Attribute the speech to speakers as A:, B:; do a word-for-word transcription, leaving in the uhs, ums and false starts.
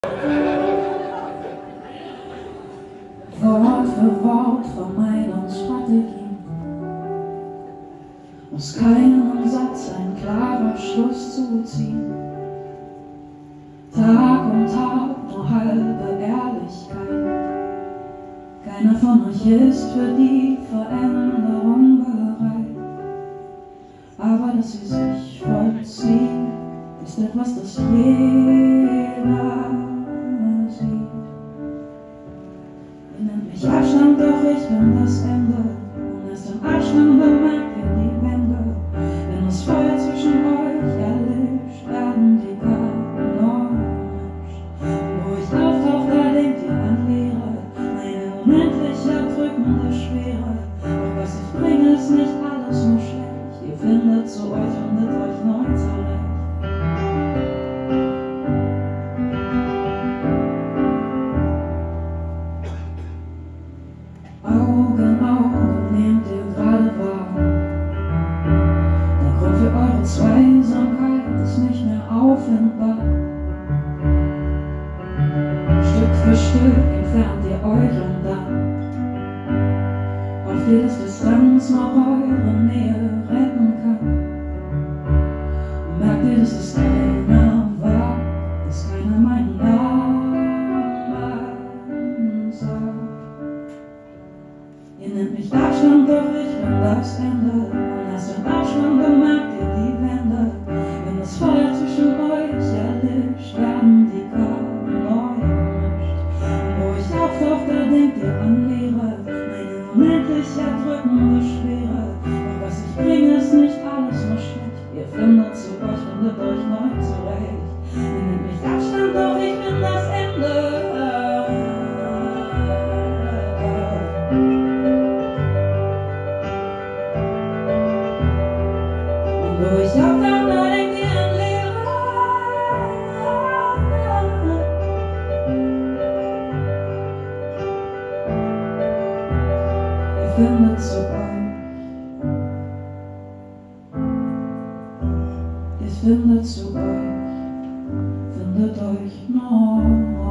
A: Wort für Wort Vermeidungsstrategie, aus keinem Satz ein klarer Schluss zu ziehen. Tag um Tag nur halbe Ehrlichkeit. Keiner von euch ist für die Veränderung bereit. Aber dass sie sich vollzieht, ist etwas, das jeder sieht. Ihr nennt mich Abstand, doch ich bin das Ende. Und erst im Abstand bemerkt ihr die Wände. Wenn das Feuer zwischen euch erlischt, werden die Karten neu gemischt. Wo ich auftauche, da denkt ihr an Leere, meine unendlich erdrückende Schwere. Doch was ich bringe, ist nicht alles nur schlecht. Ihr findet zu euch, findet euch neu zurecht. Augen, Augen nehmt ihr gerade wahr. Der Grund für eure Zweisamkeit ist nicht mehr auffindbar. Stück für Stück entfernt ihr euch und dann hofft ihr, dass Distanz noch eure Nähe retten kann. Merkt ihr, dass es keiner war, dass keiner meinen Namen sagt. Ihr nennt mich Abstand, doch ich bin das Ende. Und erst im Abstand bemerkt ihr die Wände. Wenn das Feuer zwischen euch erlischt, werden die Karten neu gemischt. Und wo ich auftauche, da denkt ihr an Leere, meine unendlich erdrückende Schwere. Doch was ich bringe, ist nicht alles nur schlecht. Ihr findet zu euch, findet euch neu zurecht. Ihr nennt mich Abstand, doch ich bin das Ende. Wo ich auftauche, da denkt ihr an Leere. Ihr findet zu euch. Ihr findet zu euch. Findet euch neu.